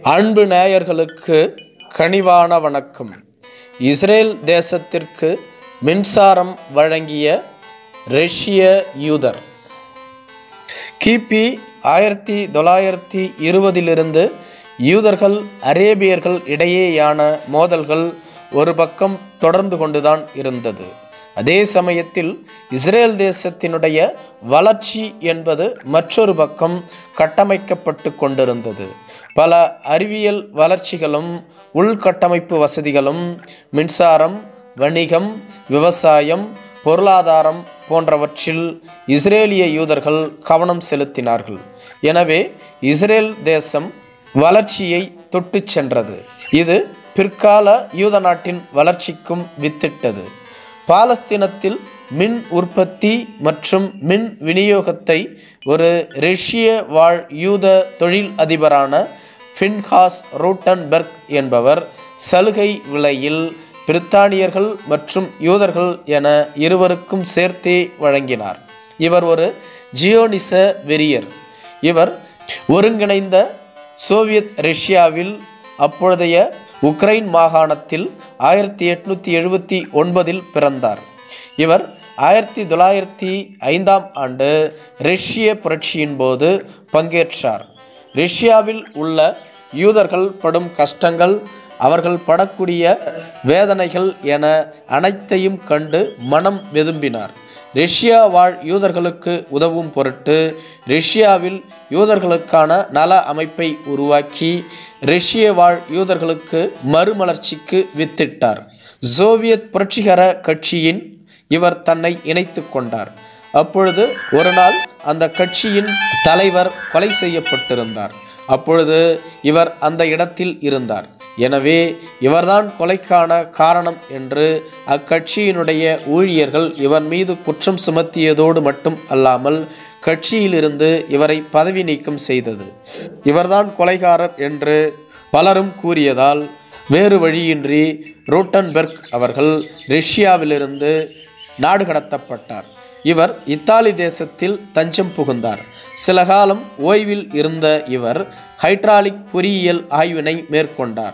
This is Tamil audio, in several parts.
அன்பு நேயர்களுக்கு கனிவான வணக்கம். இஸ்ரேல் தேசத்திற்கு மின்சாரம் வழங்கிய ரஷ்ய யூதர். கிபி 1920 யூதர்கள் அரேபியர்கள் இடையேயான மோதல்கள் ஒரு பக்கம் தொடர்ந்து கொண்டுதான் இருந்தது. அதே சமயத்தில் இஸ்ரேல் தேசத்தினுடைய வளர்ச்சி என்பது மற்றொரு பக்கம் கட்டமைக்கப்பட்டு கொண்டிருந்தது. பல அறிவியல் வளர்ச்சிகளும் உள்கட்டமைப்பு வசதிகளும் மின்சாரம், வணிகம், விவசாயம், பொருளாதாரம் போன்றவற்றில் இஸ்ரேலிய யூதர்கள் கவனம் செலுத்தினார்கள். எனவே இஸ்ரேல் தேசம் வளர்ச்சியை தொட்டு சென்றது. இது பிற்கால யூத நாட்டின் வளர்ச்சிக்கும் வித்திட்டது. பாலஸ்தீனத்தில் மின் உற்பத்தி மற்றும் மின் விநியோகத்தை ஒரு ரஷ்ய வாழ் யூத தொழில் அதிபரான பின்ஹாஸ் ரூட்டன்பெர்க் என்பவர் சலுகை விலையில் பிரித்தானியர்கள் மற்றும் யூதர்கள் என இருவருக்கும் சேர்த்தே வழங்கினார். இவர் ஒரு ஜியோனிச வெறியர். இவர் ஒருங்கிணைந்த சோவியத் ரஷ்யாவில் அப்பொழுதைய உக்ரைன் மாகாணத்தில் 1879 பிறந்தார். இவர் 1905 ஆண்டு ரஷ்ய புரட்சியின் போது பங்கேற்றார். ரஷ்யாவில் உள்ள யூதர்கள் படும் கஷ்டங்கள், அவர்கள் படக்கூடிய வேதனைகள் என அனைத்தையும் கண்டு மனம் வெதும்பினார். ரஷ்யா வாழ் யூதர்களுக்கு உதவும் பொருட்டு ரஷ்யாவில் யூதர்களுக்கான நல அமைப்பை உருவாக்கி ரஷ்ய வாழ் யூதர்களுக்கு மறுமலர்ச்சிக்கு வித்திட்டார். சோவியத் புரட்சிகர கட்சியின் இவர் தன்னை இணைத்து கொண்டார். அப்பொழுது ஒரு நாள் அந்த கட்சியின் தலைவர் கொலை செய்யப்பட்டிருந்தார். அப்பொழுது இவர் அந்த இடத்தில் இருந்தார். எனவே இவர்தான் கொலைக்கான காரணம் என்று அக்கட்சியினுடைய ஊழியர்கள் இவர் மீது குற்றம் சுமத்தியதோடு மட்டும் அல்லாமல் கட்சியிலிருந்து இவரை பதவி நீக்கம் செய்தது. இவர்தான் கொலைகாரர் என்று பலரும் கூறியதால் வேறு வழியின்றி ரூட்டன்பெர்க் அவர்கள் ரஷ்யாவிலிருந்து நாடு கடத்தப்பட்டார். இவர் இத்தாலி தேசத்தில் தஞ்சம் புகுந்தார். சில காலம் ஓய்வில் இருந்த இவர் ஹைட்ராலிக் பொறியியல் ஆய்வினை மேற்கொண்டார்.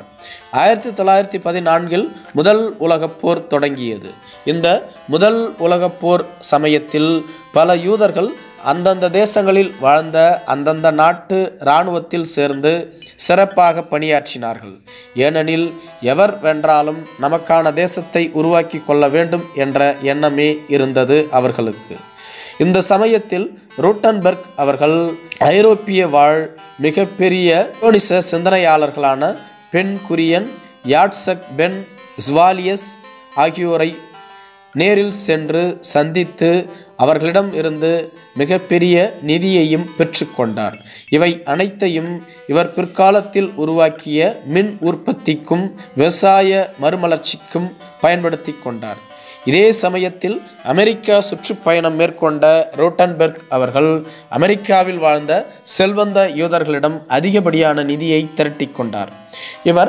1914 முதல் உலகப் போர் தொடங்கியது. இந்த முதல் உலகப் போர் சமயத்தில் பல யூதர்கள் அந்தந்த தேசங்களில் வாழ்ந்த அந்தந்த நாட்டு இராணுவத்தில் சேர்ந்து சிறப்பாக பணியாற்றினார்கள். ஏனெனில் எவர் வென்றாலும் நமக்கான தேசத்தை உருவாக்கி கொள்ள வேண்டும் என்ற எண்ணமே இருந்தது அவர்களுக்கு. இந்த சமயத்தில் ரூட்டன்பெர்க் அவர்கள் ஐரோப்பிய வாழ் மிகப்பெரிய ஜியோனிச சிந்தனையாளர்களான பென் குரியன், யாட்சக் பென் ஸ்வாலியஸ் ஆகியோரை நேரில் சென்று சந்தித்து அவர்களிடம் இருந்து மிகப்பெரிய நிதியையும் பெற்றுக்கொண்டார். இவை அனைத்தையும் இவர் பிற்காலத்தில் உருவாக்கிய மின் உற்பத்திக்கும் விவசாய மறுமலர்ச்சிக்கும் பயன்படுத்தி கொண்டார். இதே சமயத்தில் அமெரிக்கா சுற்றுப்பயணம் மேற்கொண்ட ரூட்டன்பெர்க் அவர்கள் அமெரிக்காவில் வாழ்ந்த செல்வந்த யூதர்களிடம் அதிகப்படியான நிதியை திரட்டி கொண்டார். இவர்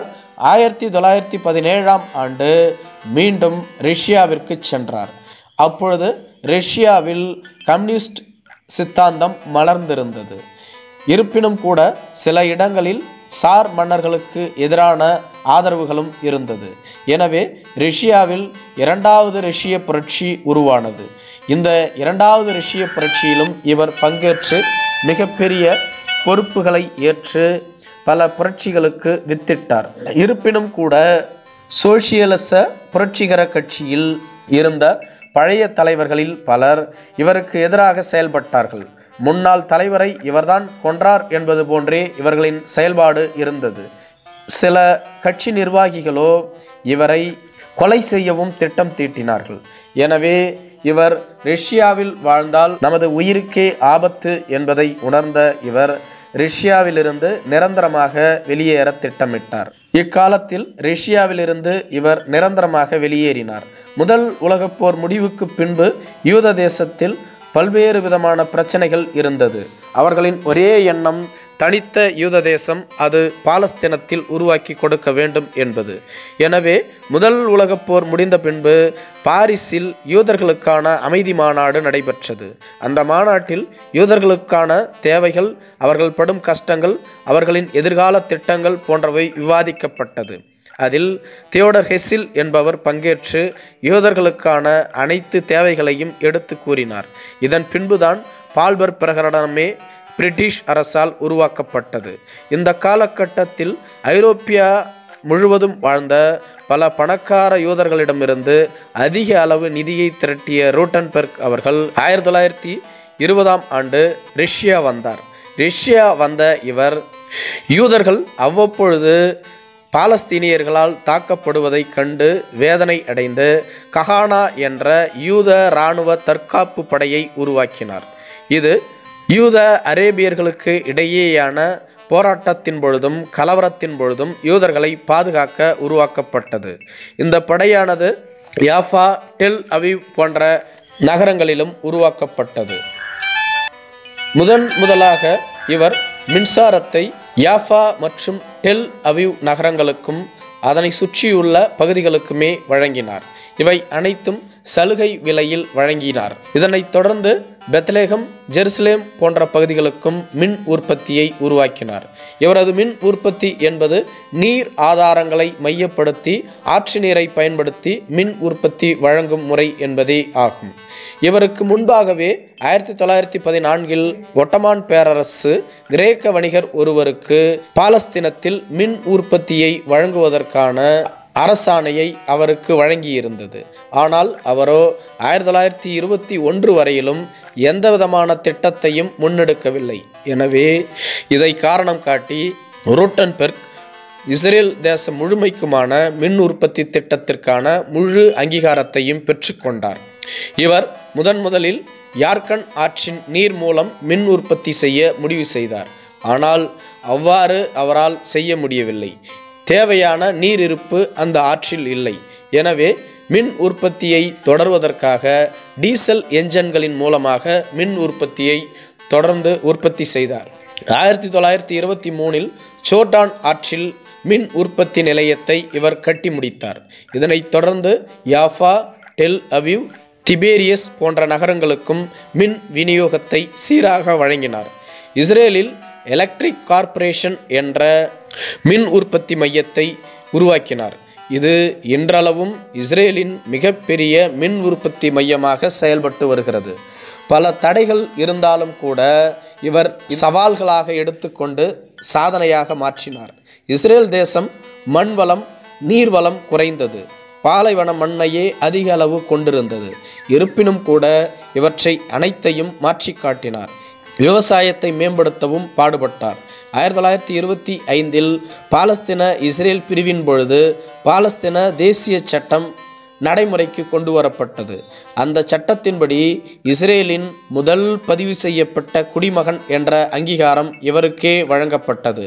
1917 ஆண்டு மீண்டும் ரஷ்யாவிற்கு சென்றார். அப்பொழுது ரஷ்யாவில் கம்யூனிஸ்ட் சித்தாந்தம் மலர்ந்திருந்தது. இருப்பினும் கூட சில இடங்களில் சார் மன்னர்களுக்கு எதிரான ஆதரவுகளும் இருந்தது. எனவே ரஷ்யாவில் இரண்டாவது ரஷ்ய புரட்சி உருவானது. இந்த இரண்டாவது ரஷ்ய புரட்சியிலும் இவர் பங்கேற்று மிகப்பெரிய பொறுப்புகளை ஏற்று பல புரட்சிகளுக்கு வித்திட்டார். இருப்பினும் கூட சோசியலிச புரட்சிகர கட்சியில் இருந்த பழைய தலைவர்களில் பலர் இவருக்கு எதிராக செயல்பட்டார்கள். முன்னாள் தலைவரை இவர்தான் கொன்றார் என்பது போன்றே இவர்களின் செயல்பாடு இருந்தது. சில கட்சி நிர்வாகிகளோ இவரை கொலை செய்யவும் திட்டம் தீட்டினார்கள். எனவே இவர் ரஷ்யாவில் வாழ்ந்தால் நமது உயிருக்கே ஆபத்து என்பதை உணர்ந்த இவர் ரஷ்யாவிலிருந்து நிரந்தரமாக வெளியேற திட்டமிட்டார். இக்காலத்தில் ரஷ்யாவிலிருந்து இவர் நிரந்தரமாக வெளியேறினார். முதல் உலகப் போர் முடிவுக்கு பின்பு யூத தேசத்தில் பல்வேறு விதமான பிரச்சனைகள் இருந்தது. அவர்களின் ஒரே எண்ணம் தனித்த யூத தேசம் அது பாலஸ்தீனத்தில் உருவாக்கி கொடுக்க வேண்டும் என்பது. எனவே முதல் உலகப் போர் முடிந்த பின்பு பாரிஸில் யூதர்களுக்கான அமைதி மாநாடு நடைபெற்றது. அந்த மாநாட்டில் யூதர்களுக்கான தேவைகள், அவர்கள் படும் கஷ்டங்கள், அவர்களின் எதிர்கால திட்டங்கள் போன்றவை விவாதிக்கப்பட்டது. அதில் தியோடர் ஹெசில் என்பவர் பங்கேற்று யூதர்களுக்கான அனைத்து தேவைகளையும் எடுத்து கூறினார். இதன் பின்புதான் பால்பர் பிரகடனமே பிரிட்டிஷ் அரசால் உருவாக்கப்பட்டது. இந்த காலகட்டத்தில் ஐரோப்பியா முழுவதும் வாழ்ந்த பல பணக்கார யூதர்களிடமிருந்து அதிக அளவு நிதியை திரட்டிய ரூட்டன்பெர்க் அவர்கள் 1920ஆம் ஆண்டு ரஷ்யா வந்தார். ரஷ்யா வந்த இவர் யூதர்கள் அவ்வப்பொழுது பாலஸ்தீனியர்களால் தாக்கப்படுவதை கண்டு வேதனை அடைந்து கஹானா என்ற யூத இராணுவ தற்காப்பு படையை உருவாக்கினார். இது யூத அரேபியர்களுக்கு இடையேயான போராட்டத்தின் பொழுதும் கலவரத்தின் பொழுதும் யூதர்களை பாதுகாக்க உருவாக்கப்பட்டது. இந்த படையானது யாஃபா, டெல் அவீவ் போன்ற நகரங்களிலும் உருவாக்கப்பட்டது. முதலாக இவர் மின்சாரத்தை யாஃபா மற்றும் டெல் அவீவ் நகரங்களுக்கும் அதனை சுற்றியுள்ள பகுதிகளுக்குமே வழங்கினார். இவை அனைத்தும் சலுகை விலையில் வழங்கினார். இதனைத் தொடர்ந்து பெத்லேகம், ஜெருசலேம் போன்ற பகுதிகளுக்கும் மின் உற்பத்தியை உருவாக்கினார். இவரது மின் உற்பத்தி என்பது நீர் ஆதாரங்களை மையப்படுத்தி ஆற்று நீரை பயன்படுத்தி மின் உற்பத்தி வழங்கும் முறை என்பதே ஆகும். இவருக்கு முன்பாகவே 1914இல் ஒட்டமான் பேரரசு கிரேக்க வணிகர் ஒருவருக்கு பாலஸ்தீனத்தில் மின் உற்பத்தியை வழங்குவதற்கான அரசாணையை அவருக்கு வழங்கியிருந்தது. ஆனால் அவரோ 1921 வரையிலும் எந்தவிதமான திட்டத்தையும் முன்னெடுக்கவில்லை. எனவே இதை காரணம் காட்டி ரூட்டன்பெர்க் இஸ்ரேல் தேசம் முழுமைக்குமான மின் உற்பத்தி திட்டத்திற்கான முழு அங்கீகாரத்தையும் பெற்றுக்கொண்டார். இவர் முதலில் யார்கன் ஆற்றின் நீர் மூலம் மின் உற்பத்தி செய்ய முடிவு செய்தார். ஆனால் அவ்வாறு அவரால் செய்ய முடியவில்லை. தேவையான நீர் இருப்பு அந்த ஆற்றில் இல்லை. எனவே மின் உற்பத்தியை தொடர்வதற்காக டீசல் என்ஜின்களின் மூலமாக மின் உற்பத்தியை தொடர்ந்து உற்பத்தி செய்தார். 1923இல் ஜோர்டான் ஆற்றில் மின் உற்பத்தி நிலையத்தை இவர் கட்டி முடித்தார். இதனைத் தொடர்ந்து யாஃபா, டெல் அவீவ், திபேரியஸ் போன்ற நகரங்களுக்கும் மின் விநியோகத்தை சீராக வழங்கினார். இஸ்ரேலில் எலக்ட்ரிக் கார்ப்பரேஷன் என்ற மின் உற்பத்தி மையத்தை உருவாக்கினார். இது இன்றளவும் இஸ்ரேலின் மிகப்பெரிய மின் உற்பத்தி மையமாக செயல்பட்டு வருகிறது. பல தடைகள் இருந்தாலும் கூட இவர் சவால்களாக எடுத்துக்கொண்டு சாதனையாக மாற்றினார். இஸ்ரேல் தேசம் மண்வளம், நீர்வளம் குறைந்தது. பாலைவன மண்ணையே அதிக அளவு கொண்டிருந்தது. இருப்பினும் கூட இவற்றை அனைத்தையும் மாற்றி காட்டினார். விவசாயத்தை மேம்படுத்தவும் பாடுபட்டார். 1925இல் பாலஸ்தீன இஸ்ரேல் பிரிவின் பொழுது பாலஸ்தீன தேசிய சட்டம் நடைமுறைக்கு கொண்டு வரப்பட்டது. அந்த சட்டத்தின்படி இஸ்ரேலின் முதல் பதிவு செய்யப்பட்ட குடிமகன் என்ற அங்கீகாரம் இவருக்கே வழங்கப்பட்டது.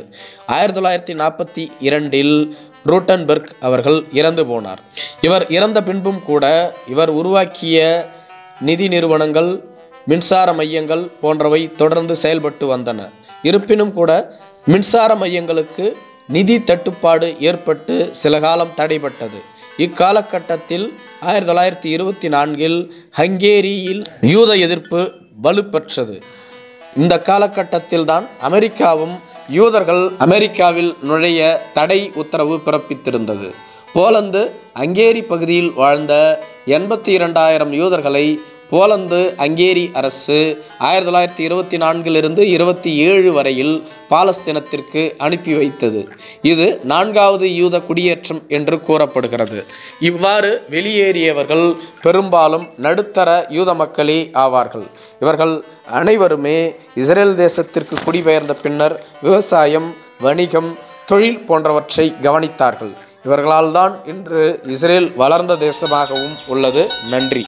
1942இல் ரூட்டன்பெர்க் அவர்கள் இறந்து போனார். இவர் இறந்த பின்பும் கூட இவர் உருவாக்கிய நிதி நிறுவனங்கள், மின்சார மையங்கள் போன்றவை தொடர்ந்து செயல்பட்டு வந்தன. இருப்பினும் கூட மின்சார மையங்களுக்கு நிதி தட்டுப்பாடு ஏற்பட்டு சில காலம் தடைபட்டது. இக்காலகட்டத்தில் 1924இல் ஹங்கேரியில் யூத எதிர்ப்பு வலுப்பெற்றது. இந்த காலகட்டத்தில்தான் அமெரிக்காவும் யூதர்கள் அமெரிக்காவில் நுழைய தடை உத்தரவு பிறப்பித்திருந்தது. போலந்து, ஹங்கேரி பகுதியில் வாழ்ந்த 82,000 யூதர்களை போலந்து ஹங்கேரி அரசு 1924இலிருந்து 27 வரையில் பாலஸ்தீனத்திற்கு அனுப்பி வைத்தது. இது 4வது யூத குடியேற்றம் என்று கூறப்படுகிறது. இவ்வாறு வெளியேறியவர்கள் பெரும்பாலும் நடுத்தர யூத மக்களே ஆவார்கள். இவர்கள் அனைவருமே இஸ்ரேல் தேசத்திற்கு குடிபெயர்ந்த பின்னர் விவசாயம், வணிகம், தொழில் போன்றவற்றை கவனித்தார்கள். இவர்களால் தான் இன்று இஸ்ரேல் வளர்ந்த தேசமாகவும் உள்ளது. நன்றி.